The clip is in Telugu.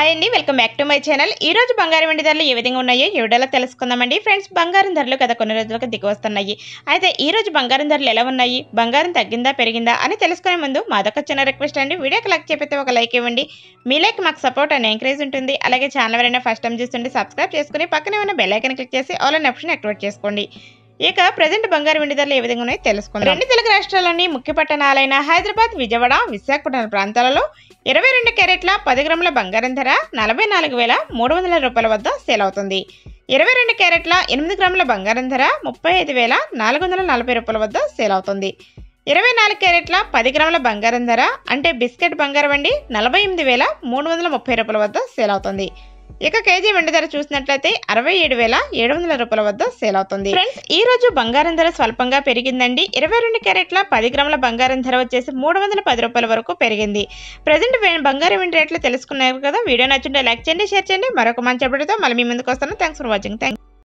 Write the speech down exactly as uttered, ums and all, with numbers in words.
హాయ్ అండి, welcome back to my channel. ఈ రోజు బంగారం వెండి ధరలు ఏ విధంగా ఉన్నాయో ఈ వీడియోలో తెలుసుకుందామండి. ఫ్రెండ్స్, బంగారం ధరలు గత కొన్ని రోజులుగా దిగి వస్తున్నాయి. అయితే ఈ రోజు బంగారం ధరలు ఎలా ఉన్నాయి, బంగారం తగ్గిందా పెరిగిందా అని తెలుసుకునే ముందు మాదొక చిన్న రిక్వెస్ట్ అండి. వీడియోకి లైక్ చెప్పితే ఒక లైక్ ఇవ్వండి. మీ లైక్ మాకు సపోర్ట్ అండ్ ఎంకరేజ్ ఉంటుంది. అలాగే ఛానల్ ఎవరైనా ఫస్ట్ టైం చూస్తుంటే సబ్స్క్రైబ్ చేసుకుని పక్కనే ఉన్న బెల్ ఐకాన్ క్లిక్ చేసి ఆల్ అనే ఆప్షన్ యాక్టివేట్ చేసుకోండి. ఇక ప్రజెంట్ బంగారం వెండి ధరలు ఏ విధంగా ఉన్నాయో తెలుసుకుందాం. రెండు తెలుగు రాష్ట్రాల్లోని ముఖ్య పట్టణాలైన హైదరాబాద్, విజయవాడ, విశాఖపట్నం ప్రాంతాలలో ఇరవై రెండు క్యారెట్ల పది గ్రాముల బంగారం ధర నలభై నాలుగు వేల మూడు వందల రూపాయల వద్ద సేల్ అవుతుంది. ఇరవై రెండు క్యారెట్ల ఎనిమిది గ్రాముల బంగారం ధర ముప్పై ఐదు వేల నాలుగు వందల నలభై రూపాయల వద్ద సేల్ అవుతుంది. ఇరవై నాలుగు క్యారెట్ల పది గ్రాముల బంగారం ధర అంటే బిస్కెట్ బంగారం అండి నలభై ఎనిమిది వేల మూడు వందల ముప్పై రూపాయల వద్ద సేల్ అవుతుంది. ఇక కేజీ వెండి ధర చూసినట్లయితే అరవై ఏడు వేల ఏడు వందల రూపాయల వద్ద సేల్ అవుతుంది. ఫ్రెండ్స్, ఈ రోజు బంగారం ధర స్వల్పంగా పెరిగిందండి. ఇరవై రెండు క్యారెట్ల పది గ్రాముల బంగారం ధర వచ్చేసి మూడు వందల పది రూపాయల వరకు పెరిగింది. ప్రజెంట్ బంగారం వెండి రేట్లు తెలుసుకున్నారు కదా. వీడియో నచ్చుంటే లైక్ చేయండి, షేర్ చేయండి. మరొక మంచి అప్డేట్తో మళ్ళీ మీ ముందుకు వస్తాను. Thanks for watching. థ్యాంక్